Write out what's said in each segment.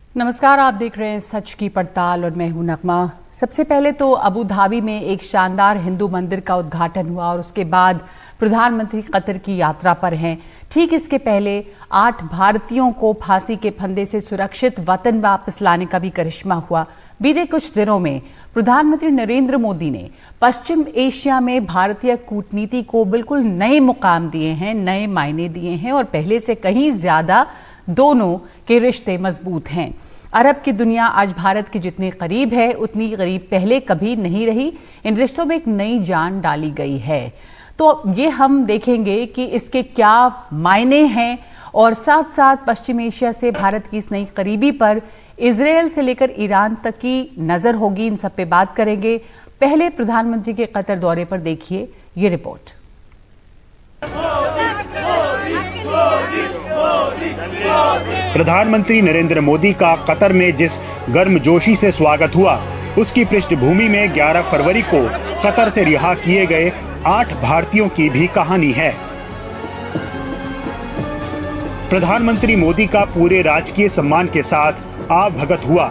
नमस्कार, आप देख रहे हैं सच की पड़ताल और मैं हूं नगमा। सबसे पहले तो अबू धाबी में एक शानदार हिंदू मंदिर का उद्घाटन हुआ और उसके बाद प्रधानमंत्री कतर की यात्रा पर हैं। ठीक इसके पहले 8 भारतीयों को फांसी के फंदे से सुरक्षित वतन वापस लाने का भी करिश्मा हुआ। बीते कुछ दिनों में प्रधानमंत्री नरेंद्र मोदी ने पश्चिम एशिया में भारतीय कूटनीति को बिल्कुल नए मुकाम दिए हैं, नए मायने दिए हैं और पहले से कहीं ज्यादा दोनों के रिश्ते मजबूत हैं। अरब की दुनिया आज भारत के जितने करीब है उतनी करीब पहले कभी नहीं रही। इन रिश्तों में एक नई जान डाली गई है। तो ये हम देखेंगे कि इसके क्या मायने हैं और साथ साथ पश्चिम एशिया से भारत की इस नई करीबी पर इजरायल से लेकर ईरान तक की नजर होगी। इन सब पे बात करेंगे। पहले प्रधानमंत्री के कतर दौरे पर देखिए ये रिपोर्ट। प्रधानमंत्री नरेंद्र मोदी का कतर में जिस गर्मजोशी से स्वागत हुआ, उसकी पृष्ठभूमि में 11 फरवरी को कतर से रिहा किए गए 8 भारतीयों की भी कहानी है। प्रधानमंत्री मोदी का पूरे राजकीय सम्मान के साथ आवभगत हुआ।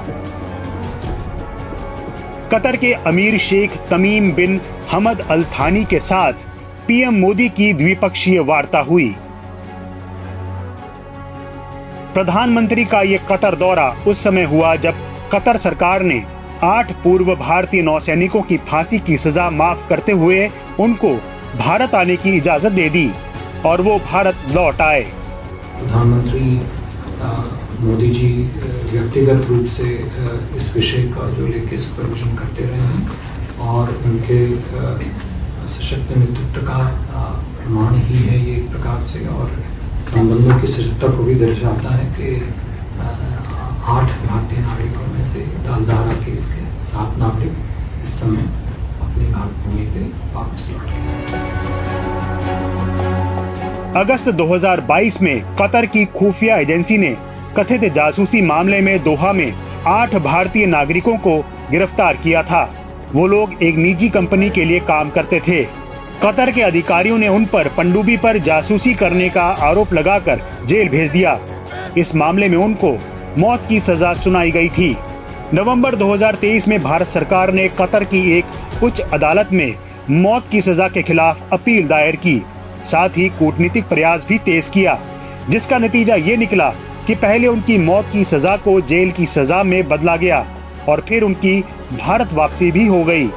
कतर के अमीर शेख तमीम बिन हमद अल थानी के साथ पीएम मोदी की द्विपक्षीय वार्ता हुई। प्रधानमंत्री का ये कतर दौरा उस समय हुआ जब कतर सरकार ने 8 पूर्व भारतीय नौसैनिकों की फांसी की सजा माफ करते हुए उनको भारत आने की इजाजत दे दी और वो भारत लौट आए। प्रधानमंत्री मोदी जी व्यक्तिगत रूप से इस विषय का जो लेके सुपरविजन करते रहे हैं और उनके सशक्त नेतृत्व का प्रमाण ही है ये एक प्रकार से, और संबंधों की सजगता को भी दर्शाता है कि 8 भारतीय नागरिकों में से दालधारा केस के 7 नागरिक इस समय अपने भारत भूमि पे वापस लौट गए। अगस्त 2022 में कतर की खुफिया एजेंसी ने कथित जासूसी मामले में दोहा में 8 भारतीय नागरिकों को गिरफ्तार किया था। वो लोग एक निजी कंपनी के लिए काम करते थे। कतर के अधिकारियों ने उन पर पनडुब्बी पर जासूसी करने का आरोप लगाकर जेल भेज दिया। इस मामले में उनको मौत की सजा सुनाई गई थी। नवंबर 2023 में भारत सरकार ने कतर की एक उच्च अदालत में मौत की सजा के खिलाफ अपील दायर की। साथ ही कूटनीतिक प्रयास भी तेज किया, जिसका नतीजा ये निकला कि पहले उनकी मौत की सजा को जेल की सजा में बदला गया और फिर उनकी भारत वापसी भी हो गई।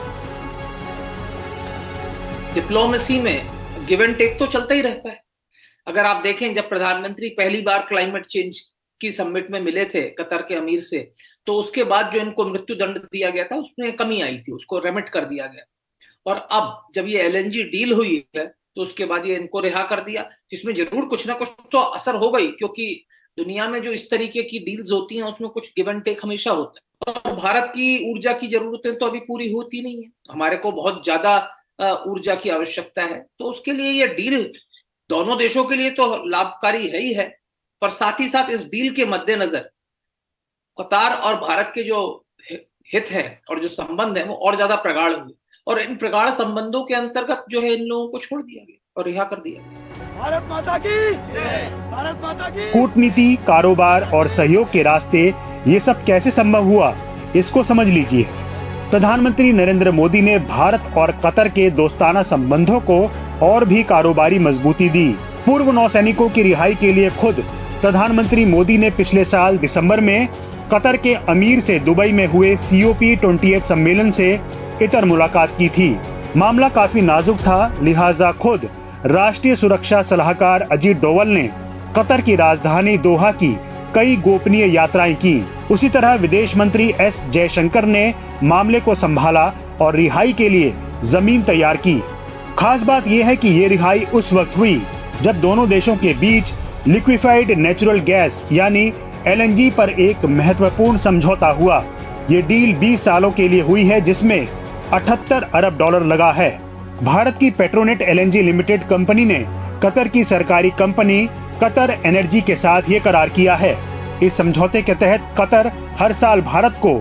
डिप्लोमेसी में गिव एंड टेक तो चलता ही रहता है। अगर आप देखें, जब प्रधानमंत्री पहली बार क्लाइमेट चेंज की समिट में मिले थे कतर के अमीर से, तो उसके बाद जो इनको मृत्यु दंड दिया गया था उसमें कमी आई थी, उसको रेमिट कर दिया गया। और अब जब ये एलएनजी डील हुई है तो उसके बाद ये इनको रिहा कर दिया, जिसमें जरूर कुछ ना कुछ तो असर हो गई, क्योंकि दुनिया में जो इस तरीके की डील्स होती हैं उसमें कुछ गिव एंड टेक हमेशा होता है। और भारत की ऊर्जा की जरूरतें तो अभी पूरी होती नहीं है, हमारे को बहुत ज्यादा ऊर्जा की आवश्यकता है। तो उसके लिए ये डील दोनों देशों के लिए तो लाभकारी है ही है, पर साथ ही साथ इस डील के मद्देनजर कतार और भारत के जो हित है और जो संबंध है वो और ज्यादा प्रगाढ़ हुए, और इन प्रगाढ़ संबंधों के अंतर्गत जो है इन लोगों को छोड़ दिया गया और रिहा कर दिया गया। भारत माता की जय, भारत माता की। कूटनीति, कारोबार और सहयोग के रास्ते ये सब कैसे संभव हुआ, इसको समझ लीजिए। प्रधानमंत्री नरेंद्र मोदी ने भारत और कतर के दोस्ताना संबंधों को और भी कारोबारी मजबूती दी। पूर्व नौसैनिकों की रिहाई के लिए खुद प्रधानमंत्री मोदी ने पिछले साल दिसंबर में कतर के अमीर से दुबई में हुए COP28 सम्मेलन से इतर मुलाकात की थी। मामला काफी नाजुक था, लिहाजा खुद राष्ट्रीय सुरक्षा सलाहकार अजीत डोवल ने कतर की राजधानी दोहा की कई गोपनीय यात्राएं की। उसी तरह विदेश मंत्री S जयशंकर ने मामले को संभाला और रिहाई के लिए जमीन तैयार की। खास बात यह है कि ये रिहाई उस वक्त हुई जब दोनों देशों के बीच लिक्विफाइड नेचुरल गैस यानी LNG पर एक महत्वपूर्ण समझौता हुआ। ये डील 20 सालों के लिए हुई है, जिसमें 78 अरब डॉलर लगा है। भारत की पेट्रोनेट LNG लिमिटेड कंपनी ने कतर की सरकारी कंपनी कतर एनर्जी के साथ ये करार किया है। इस समझौते के तहत कतर हर साल भारत को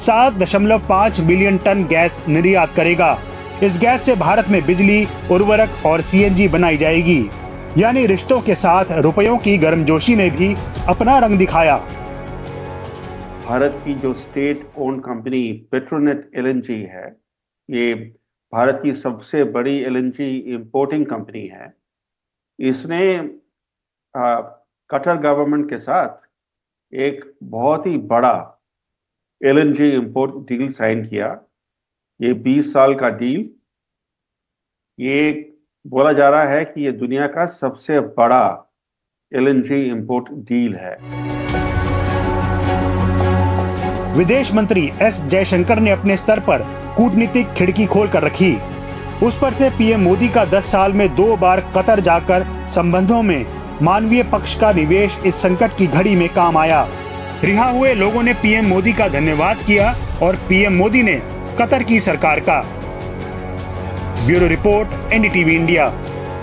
7.5 मिलियन टन गैस निर्यात करेगा। इस गैस से भारत में बिजली, उर्वरक और CNG बनाई जाएगी। यानी रिश्तों के साथ रुपयों की गर्मजोशी ने भी अपना रंग दिखाया। भारत की जो state owned company Petronet LNG है, ये भारत की सबसे बड़ी एलएनजी इंपोर्टिंग कंपनी है। इसने कतर गवर्नमेंट के साथ एक बहुत ही बड़ा एलएनजी इंपोर्ट डील साइन किया। ये 20 साल का डील, ये बोला जा रहा है कि ये दुनिया का सबसे बड़ा एलएनजी इंपोर्ट डील है। विदेश मंत्री एस जयशंकर ने अपने स्तर पर कूटनीतिक खिड़की खोल कर रखी। उस पर से पीएम मोदी का 10 साल में 2 बार कतर जाकर संबंधों में मानवीय पक्ष का निवेश इस संकट की घड़ी में काम आया। रिहा हुए लोगों ने पीएम मोदी का धन्यवाद किया और पीएम मोदी ने कतर की सरकार का। Bureau report, NDTV India.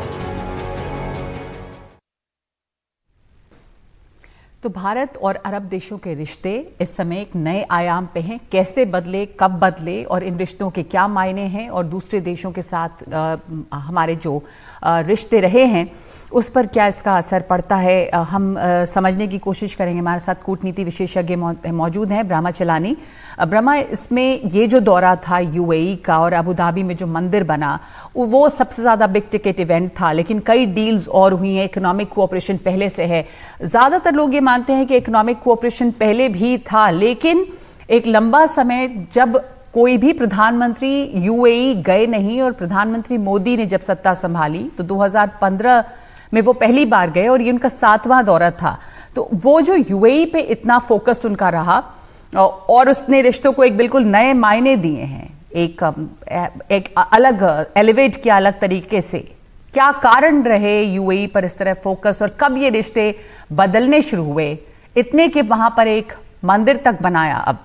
तो भारत और अरब देशों के रिश्ते इस समय एक नए आयाम पे हैं। कैसे बदले, कब बदले और इन रिश्तों के क्या मायने हैं और दूसरे देशों के साथ हमारे जो रिश्ते रहे हैं उस पर क्या इसका असर पड़ता है, हम समझने की कोशिश करेंगे। हमारे साथ कूटनीति विशेषज्ञ मौजूद हैं, ब्रह्मा चलानी। ब्रह्मा, इसमें ये जो दौरा था यूएई का और अबू धाबी में जो मंदिर बना वो सबसे ज़्यादा बिग टिकट इवेंट था, लेकिन कई डील्स और हुई हैं। इकोनॉमिक कोऑपरेशन पहले से है। ज़्यादातर लोग ये मानते हैं कि इकोनॉमिक कोऑपरेशन पहले भी था, लेकिन एक लंबा समय जब कोई भी प्रधानमंत्री यूएई गए नहीं और प्रधानमंत्री मोदी ने जब सत्ता संभाली तो 2015 में वो पहली बार गए और ये उनका 7वां दौरा था। तो वो जो यूएई पे इतना फोकस उनका रहा और उसने रिश्तों को एक बिल्कुल नए मायने दिए हैं, एक अलग एलिवेट किया अलग तरीके से। क्या कारण रहे यूएई पर इस तरह फोकस और कब ये रिश्ते बदलने शुरू हुए इतने कि वहां पर एक मंदिर तक बनाया? अब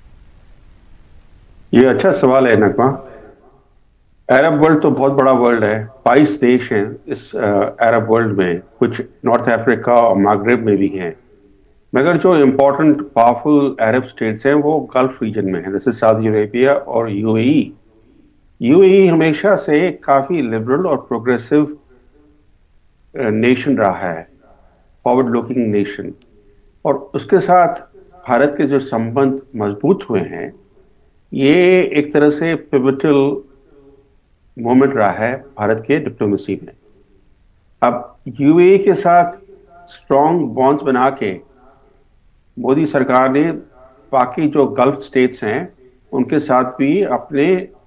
ये अच्छा सवाल है नगमा। अरब वर्ल्ड तो बहुत बड़ा वर्ल्ड है, 22 देश हैं इस अरब वर्ल्ड में, कुछ नॉर्थ अफ्रीका और मागरेब में भी हैं, मगर जो इम्पोर्टेंट पावरफुल अरब स्टेट्स हैं वो गल्फ रीजन में हैं, जैसे सऊदी अरेबिया और यूएई। यूएई हमेशा से काफ़ी लिबरल और प्रोग्रेसिव नेशन रहा है, फॉरवर्ड लुकिंग नेशन, और उसके साथ भारत के जो संबंध मजबूत हुए हैं, ये एक तरह से पिवटल मोमेंट रहा है भारत के डिप्लोमेसी में। अब यूएई के साथ स्ट्रॉन्ग बॉन्ड्स बना के मोदी सरकार ने बाकी जो गल्फ स्टेट्स हैं उनके साथ भी अपने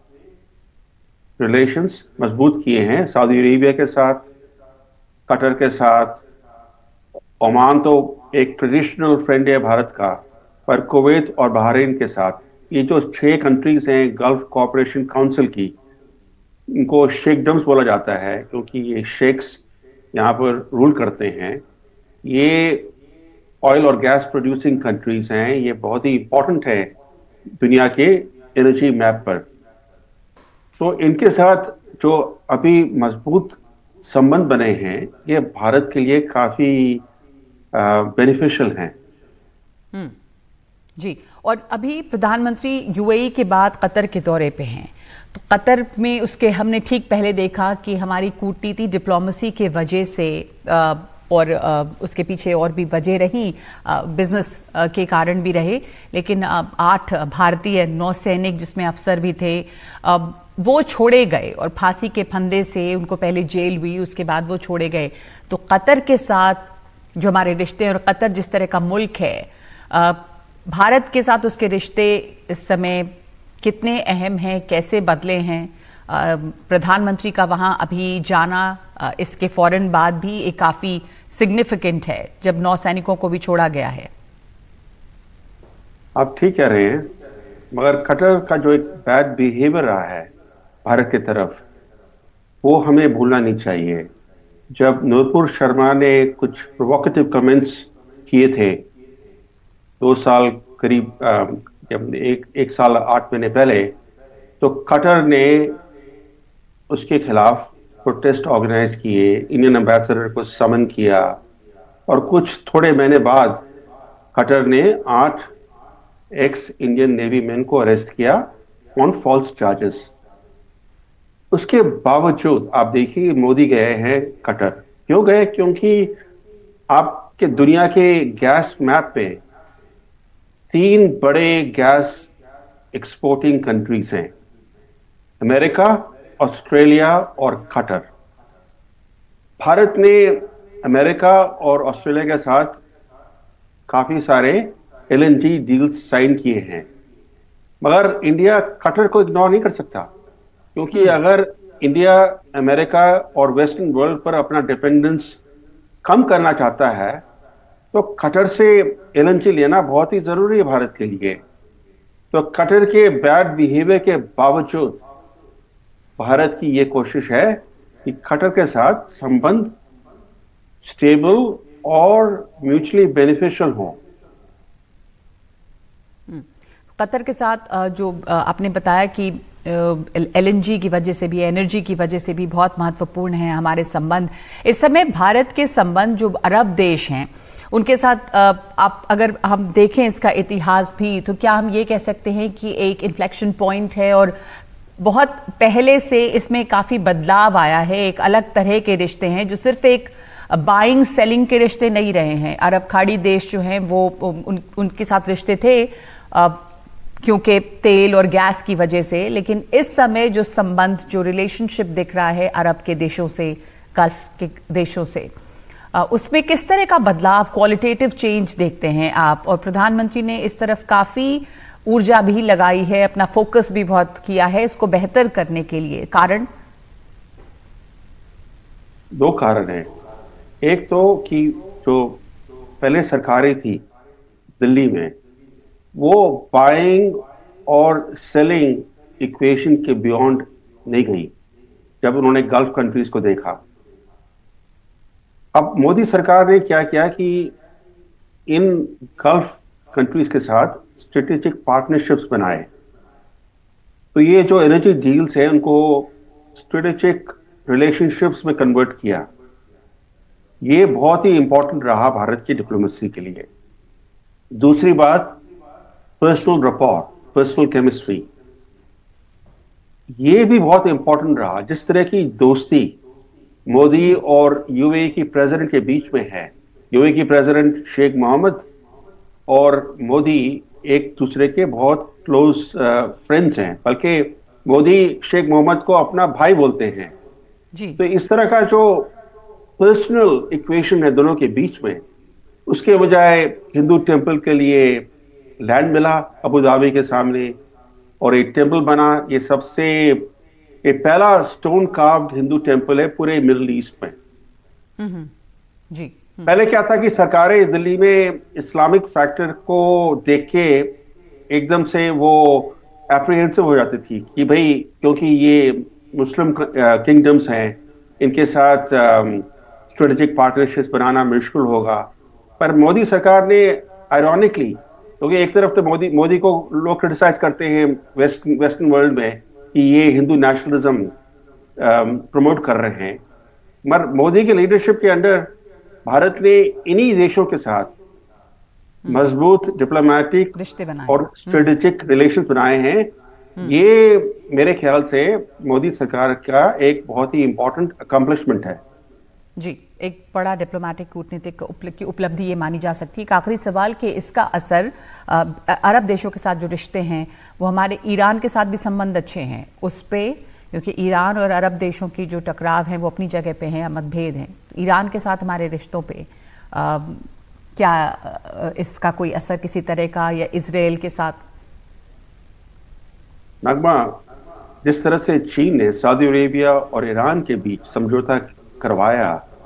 रिलेशंस मजबूत किए हैं। सऊदी अरेबिया के साथ, कतर के साथ, ओमान तो एक ट्रेडिशनल फ्रेंड है भारत का, पर कुवैत और बहरीन के साथ, ये जो 6 कंट्रीज हैं गल्फ कोऑपरेशन काउंसिल की, इनको शेखडम्स बोला जाता है क्योंकि ये शेख्स यहाँ पर रूल करते हैं। ये ऑयल और गैस प्रोड्यूसिंग कंट्रीज हैं, ये बहुत ही इंपॉर्टेंट है दुनिया के एनर्जी मैप पर। तो इनके साथ जो अभी मजबूत संबंध बने हैं ये भारत के लिए काफ़ी बेनिफिशियल हैं। जी, और अभी प्रधानमंत्री यूएई के बाद कतर के दौरे पे हैं। तो कतर में उसके हमने ठीक पहले देखा कि हमारी कूटनीति डिप्लोमेसी के वजह से और उसके पीछे और भी वजह रही, बिजनेस के कारण भी रहे, लेकिन 8 भारतीय नौसैनिक जिसमें अफसर भी थे वो छोड़े गए और फांसी के फंदे से उनको पहले जेल हुई, उसके बाद वो छोड़े गए। तो कतर के साथ जो हमारे रिश्ते और कतर जिस तरह का मुल्क है, भारत के साथ उसके रिश्ते इस समय कितने अहम हैं, कैसे बदले हैं? प्रधानमंत्री का वहाँ अभी जाना इसके फौरन बाद भी एक काफ़ी सिग्निफिकेंट है जब 9 सैनिकों को भी छोड़ा गया है। आप ठीक कह रहे हैं, मगर कतर का जो एक बैड बिहेवियर रहा है भारत की तरफ, वो हमें भूलना नहीं चाहिए। जब नूपुर शर्मा ने कुछ प्रोवोकेटिव कमेंट्स किए थे 2 साल करीब, जब एक साल 8 महीने पहले, तो कतर ने उसके खिलाफ प्रोटेस्ट ऑर्गेनाइज किए, इंडियन एम्बेसडर को समन किया, और कुछ थोड़े महीने बाद कतर ने 8 एक्स इंडियन नेवी मैन को अरेस्ट किया ऑन फॉल्स चार्जेस। उसके बावजूद आप देखिए मोदी गए हैं कतर। क्यों गए? क्योंकि आपके दुनिया के गैस मैप पे 3 बड़े गैस एक्सपोर्टिंग कंट्रीज हैं, अमेरिका, ऑस्ट्रेलिया और कतर। भारत ने अमेरिका और ऑस्ट्रेलिया के साथ काफी सारे LNG डील्स साइन किए हैं, मगर इंडिया कतर को इग्नोर नहीं कर सकता, क्योंकि अगर इंडिया अमेरिका और वेस्टर्न वर्ल्ड पर अपना डिपेंडेंस कम करना चाहता है तो कतर से LNG लेना बहुत ही जरूरी है भारत के लिए। तो कतर के बैड बिहेवियर के बावजूद भारत की ये कोशिश है कि कतर के साथ संबंध स्टेबल और म्यूचुअली बेनिफिशियल हो। कतर के साथ जो आपने बताया कि LNG की वजह से भी, एनर्जी की वजह से भी बहुत महत्वपूर्ण है हमारे संबंध। इस समय भारत के संबंध जो अरब देश हैं उनके साथ आप अगर हम देखें इसका इतिहास भी, तो क्या हम ये कह सकते हैं कि एक इन्फ्लेक्शन पॉइंट है और बहुत पहले से इसमें काफ़ी बदलाव आया है, एक अलग तरह के रिश्ते हैं जो सिर्फ एक बाइंग सेलिंग के रिश्ते नहीं रहे हैं। अरब खाड़ी देश जो हैं वो उनके साथ रिश्ते थे क्योंकि तेल और गैस की वजह से, लेकिन इस समय जो संबंध, जो रिलेशनशिप दिख रहा है अरब के देशों से, गल्फ के देशों से, उसमें किस तरह का बदलाव, क्वालिटेटिव चेंज देखते हैं आप? और प्रधानमंत्री ने इस तरफ काफ़ी ऊर्जा भी लगाई है, अपना फोकस भी बहुत किया है इसको बेहतर करने के लिए। कारण? 2 कारण हैं। एक तो कि जो पहले सरकारें थी दिल्ली में, वो बाइंग और सेलिंग इक्वेशन के बियॉन्ड नहीं गई जब उन्होंने गल्फ कंट्रीज को देखा। अब मोदी सरकार ने क्या किया कि इन गल्फ कंट्रीज के साथ स्ट्रेटेजिक पार्टनरशिप्स बनाए। तो ये जो एनर्जी डील्स हैं उनको स्ट्रेटेजिक रिलेशनशिप्स में कन्वर्ट किया। ये बहुत ही इंपॉर्टेंट रहा भारत की डिप्लोमेसी के लिए। दूसरी बात, पर्सनल रैपोर, पर्सनल केमिस्ट्री, ये भी बहुत इंपॉर्टेंट रहा। जिस तरह की दोस्ती मोदी और यूएई की प्रेसिडेंट के बीच में है, यूएई की प्रेसिडेंट शेख मोहम्मद और मोदी एक दूसरे के बहुत क्लोज फ्रेंड्स हैं, बल्कि मोदी शेख मोहम्मद को अपना भाई बोलते हैं जी। तो इस तरह का जो पर्सनल इक्वेशन है दोनों के बीच में, उसके बजाय हिंदू टेम्पल के लिए लैंड मिला अबू धाबी के सामने और एक टेम्पल बना। ये सबसे एक पहला स्टोन कार्व्ड हिंदू टेम्पल है पूरे मिडिल ईस्ट में। जी। पहले क्या था कि सरकारें दिल्ली में इस्लामिक फैक्टर को देख के एकदम से वो एप्रीहेंसिव हो जाती थी कि भाई क्योंकि ये मुस्लिम किंगडम्स हैं, इनके साथ स्ट्रेटेजिक पार्टनरशिप्स बनाना मुश्किल होगा। पर मोदी सरकार ने आयरॉनिकली, क्योंकि एक तरफ तो मोदी को लोग क्रिटिसाइज करते हैं वेस्टर्न वर्ल्ड में कि ये हिंदू नेशनलिज्म प्रमोट कर रहे हैं, मगर मोदी के लीडरशिप के अंडर भारत ने इन्हीं देशों के साथ मजबूत डिप्लोमेटिक रिश्ते बनाए और स्ट्रेटेजिक रिलेशन बनाए हैं। ये मेरे ख्याल से मोदी सरकार का एक बहुत ही इंपॉर्टेंट अकम्पलिशमेंट है। जी, एक बड़ा डिप्लोमेटिक कूटनीतिक की उपलब्धि ये मानी जा सकती है। एक आखिरी सवाल कि इसका असर अरब देशों के साथ जो रिश्ते हैं वो हमारे ईरान के साथ भी संबंध अच्छे हैं उस पे, क्योंकि ईरान और अरब देशों की जो टकराव है वो अपनी जगह पे हैं, मतभेद हैं। ईरान के साथ हमारे रिश्तों पे क्या इसका कोई असर किसी तरह का, या इजराइल के साथ? नगमा, जिस तरह से चीन ने सऊदी अरेबिया और ईरान के बीच समझौता करवाया,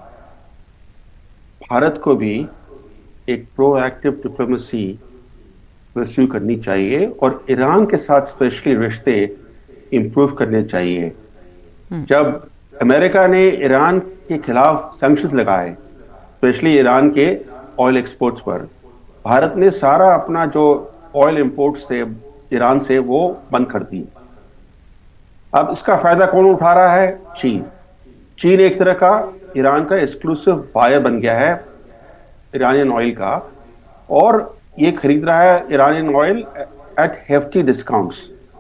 भारत को भी एक प्रोएक्टिव डिप्लोमेसी परस्यू करनी चाहिए और ईरान के साथ स्पेशली रिश्ते इंप्रूव करने चाहिए। जब अमेरिका ने ईरान के खिलाफ सैंक्शंस लगाए, स्पेशली ईरान के ऑयल एक्सपोर्ट्स पर, भारत ने सारा अपना जो ऑयल इंपोर्ट्स थे ईरान से वो बंद कर दी। अब इसका फायदा कौन उठा रहा है? चीन एक तरह का ईरान का एक्सक्लूसिव बायर बन गया है ईरानियन ऑयल का, और ये खरीद रहा है Iranian oil at hefty discounts.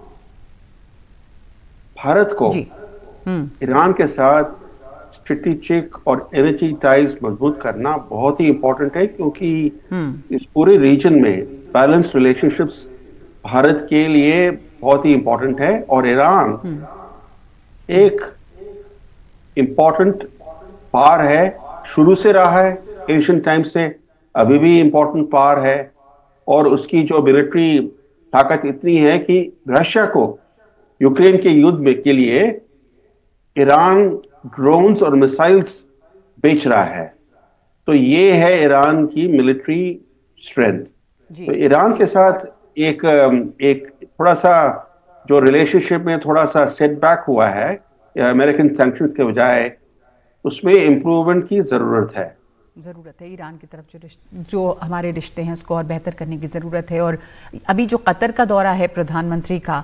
Bharat को ईरान के साथ स्ट्रेटेजिक और एनर्जी टाइज मजबूत करना बहुत ही इंपॉर्टेंट है, क्योंकि इस पूरे रीजन में बैलेंस्ड रिलेशनशिप्स भारत के लिए बहुत ही इंपॉर्टेंट है। और ईरान एक इंपॉर्टेंट पार है, शुरू से रहा है, एशियन टाइम से, अभी भी इंपॉर्टेंट पार है। और उसकी जो मिलिट्री ताकत इतनी है कि रशिया को यूक्रेन के युद्ध में के लिए ईरान ड्रोन्स और मिसाइल्स बेच रहा है। तो ये है ईरान की मिलिट्री स्ट्रेंथ। तो ईरान के साथ एक थोड़ा सा जो रिलेशनशिप में थोड़ा सा सेटबैक हुआ है अमेरिकन सैंक्शंस के बजाय, उसमें इम्प्रूवमेंट की जरूरत है। ईरान की तरफ जो हमारे रिश्ते हैं उसको और बेहतर करने की ज़रूरत है। और अभी जो कतर का दौरा है प्रधानमंत्री का,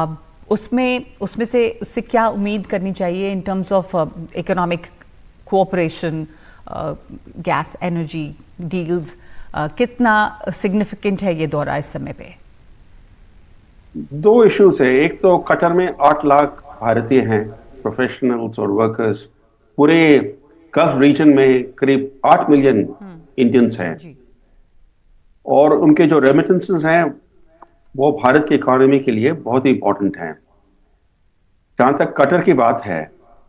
उससे क्या उम्मीद करनी चाहिए in terms of economic cooperation, gas energy deals, कितना सिग्निफिकेंट है ये दौरा इस समय पे? दो इश्यूज है। एक तो कतर में 8 लाख भारतीय हैं, प्रोफेशनल्स और वर्कर्स। पूरे गल्फ रीजन में करीब 8 मिलियन इंडियंस हैं, और उनके जो रेमिटेंसेस हैं वो भारत की इकोनॉमी के लिए बहुत ही इंपॉर्टेंट हैं। जहां तक कतर की बात है,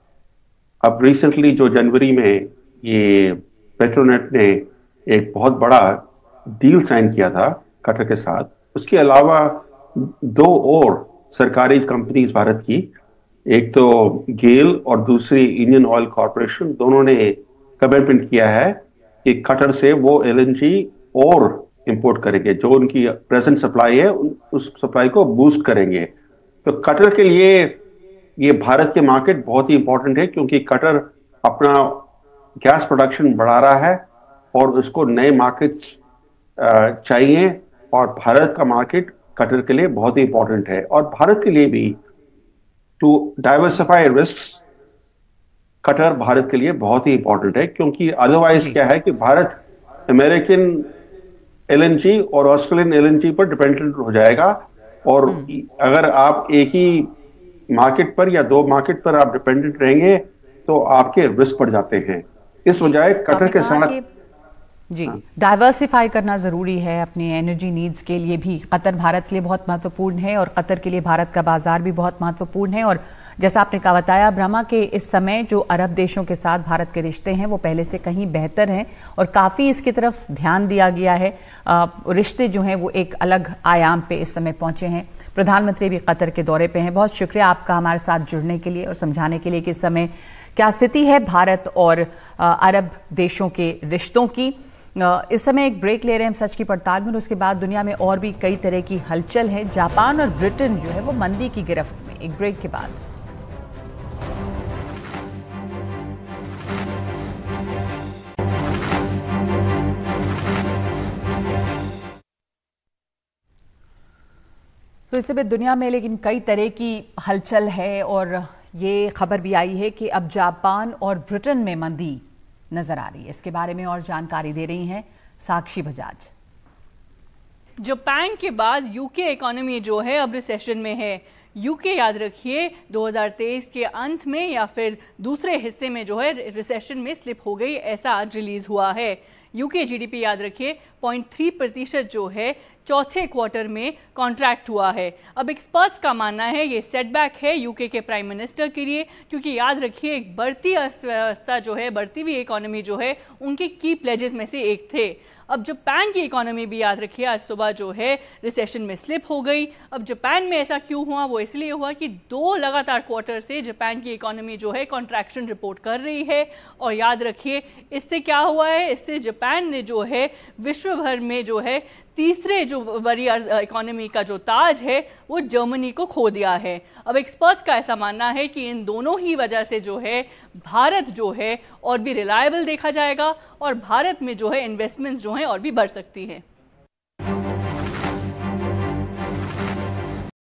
अब रिसेंटली जो जनवरी में ये पेट्रोनेट ने एक बहुत बड़ा डील साइन किया था कतर के साथ, उसके अलावा 2 और सरकारी कंपनीज भारत की, एक तो गेल और दूसरी इंडियन ऑयल कॉर्पोरेशन, दोनों ने कमिटमेंट किया है कि कतर से वो एलएनजी और इंपोर्ट करेंगे। जो उनकी प्रेजेंट सप्लाई है उस सप्लाई को बूस्ट करेंगे। तो कतर के लिए ये भारत के मार्केट बहुत ही इंपॉर्टेंट है, क्योंकि कतर अपना गैस प्रोडक्शन बढ़ा रहा है और उसको नए मार्केट्स चाहिए, और भारत का मार्केट कतर के लिए बहुत ही इंपॉर्टेंट है। और भारत के लिए भी to diversify risks, Qatar Bharat के लिए बहुत ही इंपॉर्टेंट है, क्योंकि अदरवाइज क्या है कि भारत अमेरिकन एलएनजी और ऑस्ट्रेलियन एलएनजी पर डिपेंडेंट हो जाएगा। और अगर आप एक ही मार्केट पर या 2 मार्केट पर आप डिपेंडेंट रहेंगे तो आपके रिस्क बढ़ जाते हैं। इस वजह कतर के साथ डाइवर्सिफाई करना ज़रूरी है अपनी एनर्जी नीड्स के लिए भी। कतर भारत के लिए बहुत महत्वपूर्ण है और कतर के लिए भारत का बाजार भी बहुत महत्वपूर्ण है। और जैसा आपने कहा बताया ब्रह्मा के इस समय जो अरब देशों के साथ भारत के रिश्ते हैं वो पहले से कहीं बेहतर हैं और काफ़ी इसकी तरफ ध्यान दिया गया है। रिश्ते जो हैं वो एक अलग आयाम पे इस समय पहुंचे हैं। प्रधानमंत्री भी कतर के दौरे पे हैं। बहुत शुक्रिया आपका हमारे साथ जुड़ने के लिए और समझाने के लिए कि इस समय क्या स्थिति है भारत और अरब देशों के रिश्तों की। इस समय एक ब्रेक ले रहे हैं हम सच की पड़ताल में, और उसके बाद दुनिया में और भी कई तरह की हलचल है। जापान और ब्रिटेन जो है वो मंदी की गिरफ्त में। एक ब्रेक के बाद तो इससे भी दुनिया में लेकिन कई तरह की हलचल है, और ये खबर भी आई है कि अब जापान और ब्रिटेन में मंदी नजर आ रही है। इसके बारे में और जानकारी दे रही हैं साक्षी बजाज। जापान के बाद यूके इकोनॉमी जो है अब रिसेशन में है। यूके याद रखिए 2023 के अंत में या फिर दूसरे हिस्से में जो है रिसेशन में स्लिप हो गई, ऐसा आज रिलीज हुआ है। यूके जीडीपी याद रखिए 0.3% जो है चौथे क्वार्टर में कॉन्ट्रैक्ट हुआ है। अब एक्सपर्ट्स का मानना है ये सेटबैक है यूके के प्राइम मिनिस्टर के लिए, क्योंकि याद रखिए एक बढ़ती अर्थव्यवस्था जो है, बढ़ती हुई इकोनॉमी जो है, उनके की प्लेजेस में से एक थे। अब जापान की इकोनॉमी भी याद रखिए आज सुबह जो है रिसेशन में स्लिप हो गई। अब जापान में ऐसा क्यों हुआ? वो इसलिए हुआ कि 2 लगातार क्वार्टर से जापान की इकोनॉमी जो है कॉन्ट्रैक्शन रिपोर्ट कर रही है। और याद रखिए इससे क्या हुआ है, इससे जापान ने जो है विश्व भर में जो है तीसरे जो बड़ी इकोनॉमी का जो ताज है वो जर्मनी को खो दिया है। अब एक्सपर्ट्स का ऐसा मानना है कि इन दोनों ही वजह से जो है भारत जो है और भी रिलायबल देखा जाएगा और भारत में जो है इन्वेस्टमेंट्स जो हैं और भी बढ़ सकती हैं।